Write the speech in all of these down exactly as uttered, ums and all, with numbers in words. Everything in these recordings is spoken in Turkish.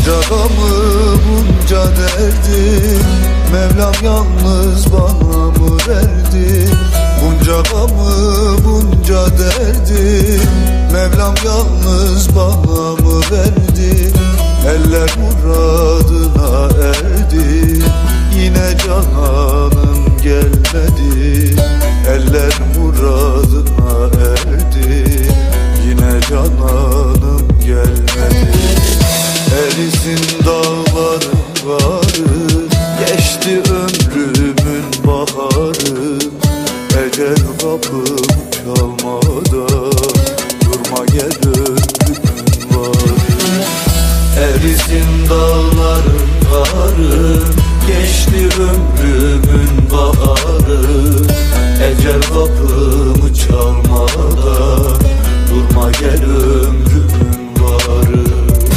Bunca gamı, bunca derdi Mevlam yalnız bana mı verdi? Bunca gamı, bunca derdi Mevlam yalnız bana mı verdi? Eller muradına erdi, yine cananım gelmedi. Eller muradına erdi, yine cananım gelmedi. Erisin dağların karı, geçti ömrümün baharı. Ecel kapım çalmadan, durma gel ömrümün varı. Erisin dağların karı, geçti ömrümün baharı. Ecel kapımı çalmadan, durma gel ömrümün varı.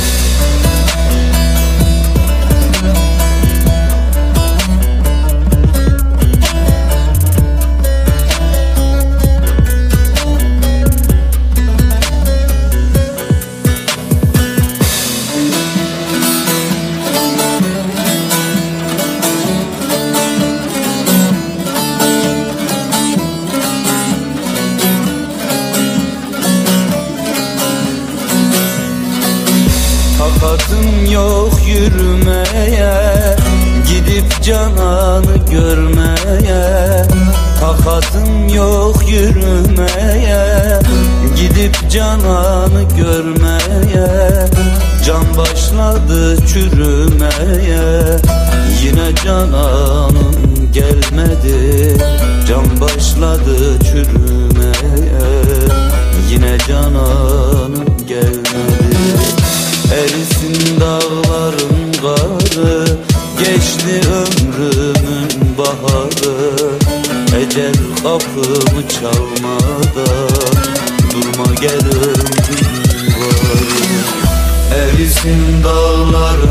Takatım yok yürümeye, gidip cananı görmeye. Takatım yok yürümeye, gidip cananı görmeye. Can başladı çürümeye, yine cananım gelmedi. Can başladı çürümeye, yine cananım gelmedi. Erisin dağların karı, geçti ömrümün baharı. Ecel kapımı çalmadan, durma gel ömrümün varı. Erisin dağların